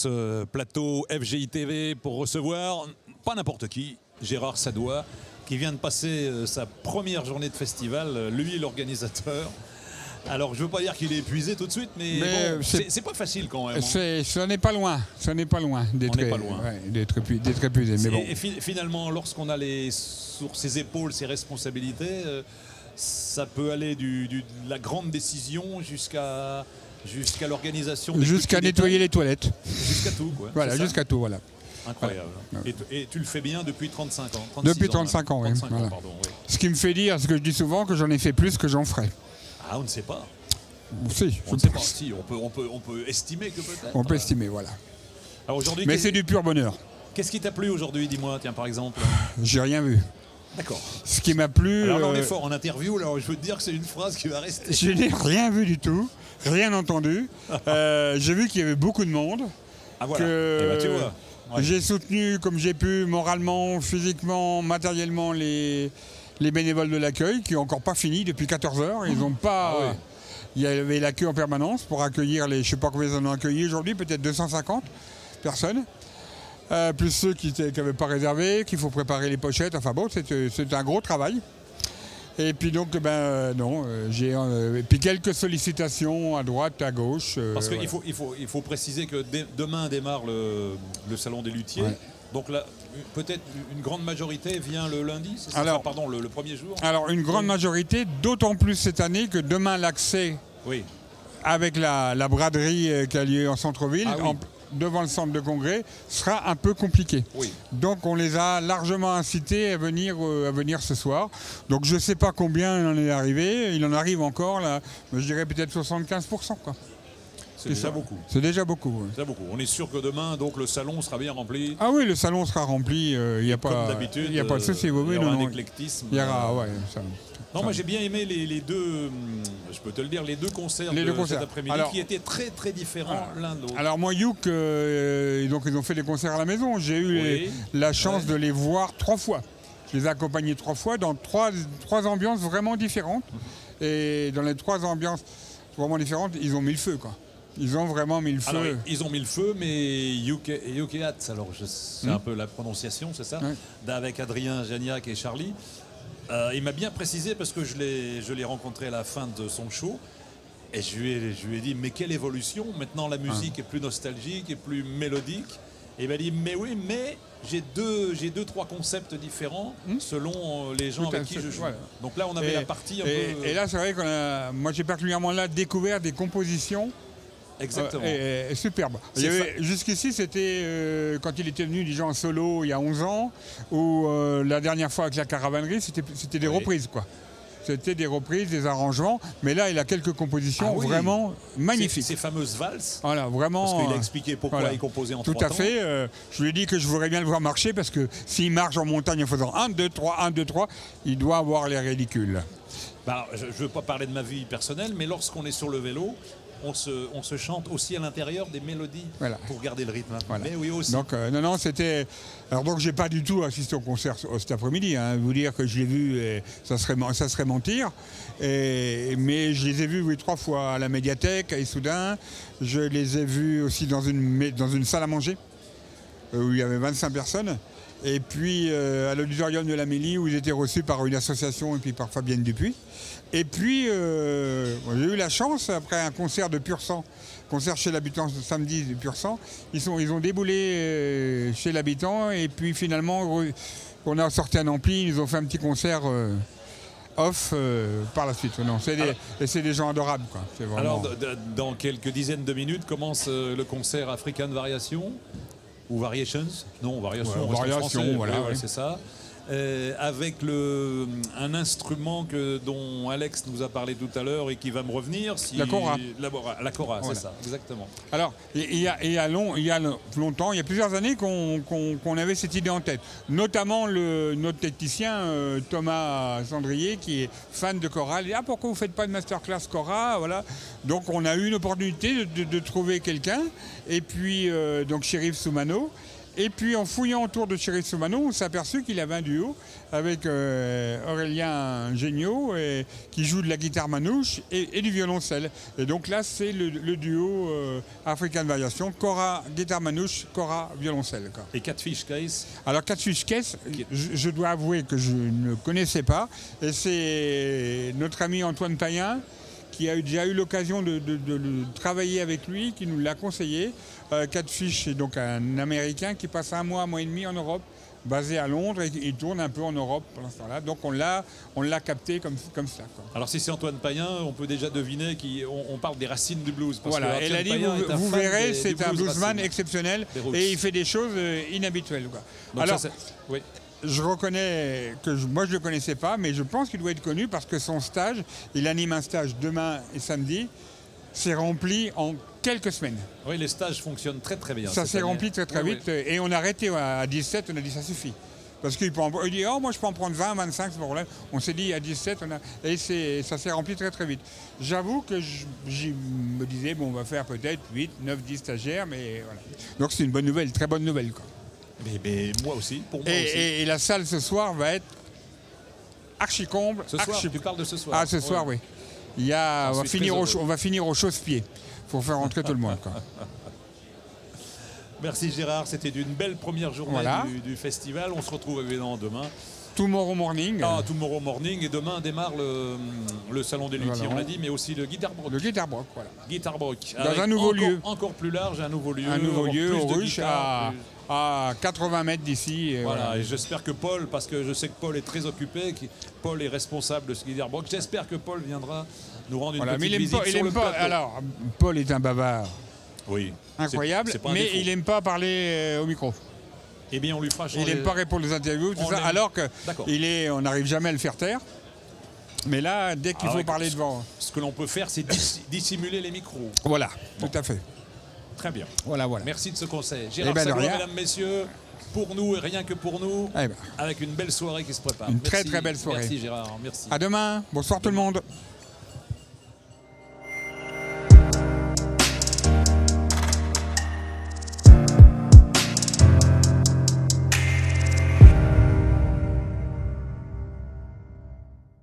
ce plateau FGI TV pour recevoir, pas n'importe qui, Gérard Sadois, qui vient de passer sa première journée de festival, lui l'organisateur. Alors je veux pas dire qu'il est épuisé tout de suite, mais bon, c'est pas facile quand même. Ce n'est pas loin, d'être épuisé. Mais bon. Et finalement, lorsqu'on a sur ses épaules ses responsabilités, ça peut aller de la grande décision jusqu'à l'organisation. Jusqu'à nettoyer les toilettes. Jusqu'à tout, quoi. Voilà, jusqu'à tout, voilà. Incroyable. Voilà. Et tu le fais bien depuis 35 ans. Depuis 35 ans, oui. Voilà. Pardon, oui. Ce qui me fait dire, ce que je dis souvent, que j'en ai fait plus que j'en ferai. Ah, on ne sait pas. Si, on ne sait pas. Si, on peut estimer que peut-être. On peut estimer, voilà. Alors aujourd'hui, mais c'est du pur bonheur. Qu'est-ce qui t'a plu aujourd'hui, dis-moi, tiens, par exemple? J'ai rien vu. D'accord. Ce qui m'a plu... Alors là, on est fort en interview, alors je veux te dire que c'est une phrase qui va rester. Je n'ai rien vu du tout, rien entendu. J'ai vu qu'il y avait beaucoup de monde. Ah voilà, eh ben, tu vois. Ouais. J'ai soutenu comme j'ai pu, moralement, physiquement, matériellement, les bénévoles de l'accueil, qui n'ont encore pas fini depuis 14 heures. Ils n'ont pas... Ah ouais. Il y avait la queue en permanence pour accueillir les... Je ne sais pas combien ils en ont accueilli aujourd'hui, peut-être 250 personnes. Plus ceux qui n'avaient pas réservé, qu'il faut préparer les pochettes. Enfin bon, c'est un gros travail. Et puis donc, j'ai puis quelques sollicitations à droite, à gauche. Parce qu'il faut préciser que demain démarre le Salon des Luthiers. Ouais. Donc là, peut-être une grande majorité vient le lundi, c'est ça? Alors, pardon, le premier jour. Alors une grande majorité, d'autant plus cette année que demain l'accès, avec la braderie qui a lieu en centre-ville, devant le centre de congrès, sera un peu compliqué. Oui. Donc on les a largement incités à venir ce soir. Donc je ne sais pas combien il en est arrivé. Il en arrive encore, là, je dirais peut-être 75%. Quoi. C'est déjà beaucoup. C'est déjà beaucoup. Oui. C'est déjà beaucoup. On est sûr que demain, donc, le salon sera bien rempli. Ah oui, le salon sera rempli. Il n'y a pas d'habitude. Il n'y a pas de souci. Il y aura un éclectisme. Il y aura, non, moi j'ai bien aimé les deux, je peux te le dire, les deux concerts de cet après-midi qui étaient très très différents l'un de l'autre. Alors moi, Youk, donc ils ont fait des concerts à la maison. J'ai eu la chance de les voir 3 fois. Je les ai accompagnés 3 fois dans trois ambiances vraiment différentes. Et dans les 3 ambiances vraiment différentes, ils ont mis le feu, quoi. Ils ont vraiment mis le feu. Alors, ils ont mis le feu, mais Yukeat, alors c'est un peu la prononciation, c'est ça, avec Adrien Janiac et Charlie. Il m'a bien précisé parce que je l'ai rencontré à la fin de son show et je lui ai dit mais quelle évolution, maintenant la musique est plus nostalgique et plus mélodique. Et il m'a dit mais oui, mais j'ai deux, trois concepts différents selon les gens avec qui je joue. Voilà. Donc là on avait la partie un peu... Et là c'est vrai que moi j'ai particulièrement là découvert des compositions. Exactement. Superbe. Jusqu'ici, c'était quand il était venu déjà en solo il y a 11 ans, ou la dernière fois avec la Caravanerie, c'était des reprises, quoi. C'était des reprises, des arrangements, mais là, il a quelques compositions vraiment magnifiques. Ces fameuses valses. Voilà, vraiment. Parce qu'il a expliqué pourquoi il composait en 3 temps. Tout à fait. Je lui ai dit que je voudrais bien le voir marcher, parce que s'il marche en montagne en faisant 1, 2, 3, 1, 2, 3, il doit avoir l'air ridicule. Bah, je ne veux pas parler de ma vie personnelle, mais lorsqu'on est sur le vélo, on se chante aussi à l'intérieur des mélodies pour garder le rythme. Voilà. Mais oui aussi. Donc non, c'était... Alors donc j'ai pas du tout assisté au concert cet après-midi. Vous dire que je l'ai vu, ça serait mentir. Mais je les ai vus 3 fois à la médiathèque, à Issoudun. Je les ai vus aussi dans une salle à manger où il y avait 25 personnes. Et puis à l'auditorium de l'Amélie où ils étaient reçus par une association et puis par Fabienne Dupuis. Et puis j'ai eu la chance, après un concert de Pur Sang, concert chez l'habitant samedi de Pur Sang, ils ont déboulé chez l'habitant et puis finalement on a sorti un ampli, ils ont fait un petit concert off par la suite. Non, c'est des gens adorables, quoi. Vraiment... Alors dans quelques dizaines de minutes commence le concert African Variation. Ou Variations? Non, Variations, voilà, c'est ça. Avec un instrument dont Alex nous a parlé tout à l'heure et qui va me revenir. La kora. La kora, c'est ça, exactement. Alors, il y a longtemps, il y a plusieurs années qu'on avait cette idée en tête. Notamment notre technicien Thomas Sandrier, qui est fan de kora. Il dit pourquoi vous ne faites pas de masterclass kora, voilà. Donc on a eu une opportunité de trouver quelqu'un. Et puis, donc Chérif Soumano. Et puis en fouillant autour de Thierry Soumano, on s'est aperçu qu'il avait un duo avec Aurélien Géniaud qui joue de la guitare manouche et du violoncelle. Et donc là, c'est le duo African Variation, Kora guitare manouche, Kora violoncelle. Quoi. Et Catfish Case? Alors Catfish Case, je dois avouer que je ne connaissais pas. Et c'est notre ami Antoine Payen qui a déjà eu l'occasion de travailler avec lui, qui nous l'a conseillé. Catfish est donc un Américain qui passe un mois et demi en Europe, basé à Londres, et il tourne un peu en Europe pour l'instant-là. Donc on l'a capté comme ça. Quoi. Alors si c'est Antoine Payen, on peut déjà deviner qu'on parle des racines du blues. Parce voilà, et là, vous verrez, c'est un bluesman exceptionnel et il fait des choses inhabituelles. Quoi. Donc alors, ça, oui. Je reconnais que moi je ne le connaissais pas, mais je pense qu'il doit être connu parce que son stage, il anime un stage demain et samedi, s'est rempli en quelques semaines. Oui, les stages fonctionnent très très bien. Ça s'est rempli très très vite et on a arrêté à 17, on a dit ça suffit. Parce qu'il dit oh moi je peux en prendre 20, 25, c'est pas problème. On s'est dit à 17, et ça s'est rempli très très vite. J'avoue que je me disais bon on va faire peut-être 8, 9, 10 stagiaires, mais voilà. Donc c'est une bonne nouvelle, très bonne nouvelle quoi. Mais moi aussi, pour moi aussi. Et la salle ce soir va être archi-comble. Ce soir, tu parles de ce soir? Ah, ce soir, oui. On va finir au chausse-pied. Il faut faire rentrer tout le monde. Quoi. Merci Gérard, c'était une belle première journée du festival. On se retrouve évidemment demain. Tomorrow morning. Tomorrow morning. Et demain démarre le salon des luthiers, on l'a dit, mais aussi le Guitar Brock. Le Guitar Brock, voilà. Guitar Brock. Dans un nouveau lieu. Encore plus large, un nouveau lieu. Un nouveau lieu, au Ruche, à à 80 mètres d'ici. Voilà, et j'espère que Paul, parce que je sais que Paul est très occupé, Paul est responsable de ce Guitar Brock, j'espère que Paul viendra nous rendre une petite visite sur le plateau. Alors, Paul est un bavard. Oui. Incroyable, mais il n'aime pas parler au micro. Eh bien, on lui fera changer. Il n'aime pas répondre aux interviews, tout ça, alors qu'on n'arrive jamais à le faire taire. Mais là, dès qu'il faut parler devant... Ce que l'on peut faire, c'est dissimuler les micros. Voilà, tout à fait. Très bien. Voilà. Merci de ce conseil. Gérard Saglois, mesdames, messieurs, pour nous et rien que pour nous, avec une belle soirée qui se prépare. Très très belle soirée. Merci Gérard, merci. À demain, bonsoir tout le monde.